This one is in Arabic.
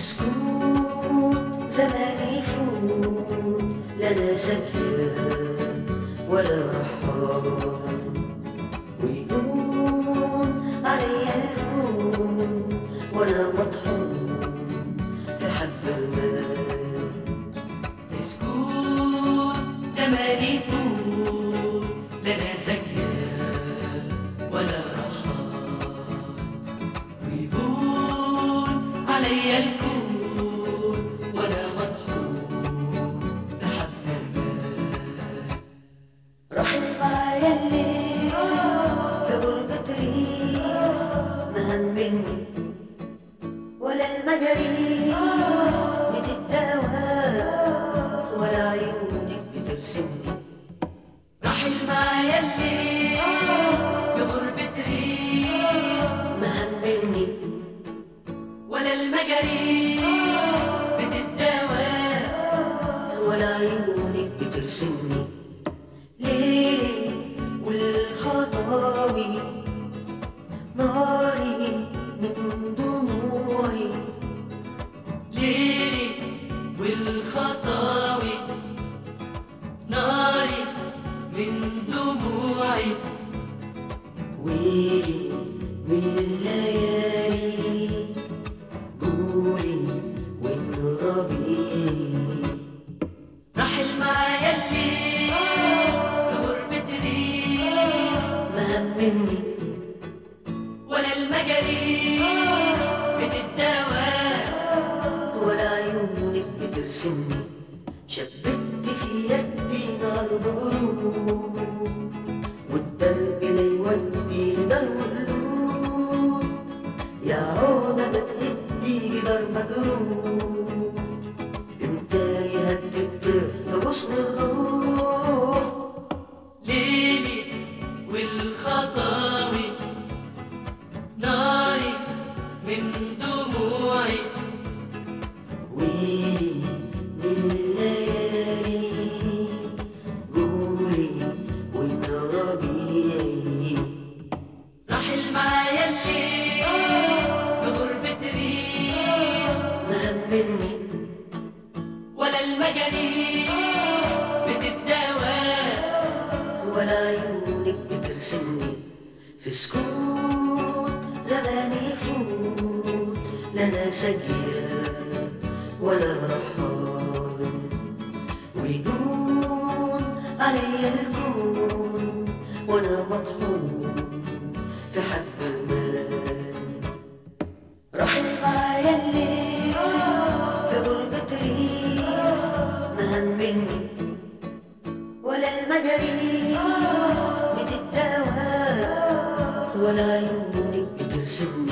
سكوت زمان يفوت لا انا سكران ولا رحال، ويهون عليا الكون وانا مطحون في حب المال. سكوت زمان يفوت لا انا سكران ولا رحال، ويهون عليا الكون وانا مطحون في حب المال. رحل معايا الليل في غربة ريح ما همني ولا المجاري بتداوى ولا عيونك بترسمني. رحل معايا الليل بغربة ريح ما همني ولا المجاري بتداوى ولا عيونك بترسمني. ليلي والخطاوي ناري من دموعي، ليلي والخطاوي ناري من دموعي، ويلي من الليالي قولي وانربي. رحل معايا الليل في غربة ريح ما همني ولا المجاري بتداوى ولا عيونك بترسمني. شبكت في يدي نار بغروب والدرب لا يودي لدار قلوب، يا عودة ما تهدي جدار مجروح. امتى يهدي الطير في غصن الروح؟ ليلي والخطاوي ناري من دموعي، ويلي من الليالي قولي وانربي. رحل معايا الليل في غربة ريح ما همني ولا المجاري بتداوى ولا عيونك بترسمني. في سكوت زمان يفوت لا انا سكران ولا رحال، ويهون عليا الكون وانا مطحون في حب المال. رحل معايا الليل في غربة ريح ما همني ولا المجاري بتداوى ولا عيونك بترسمني.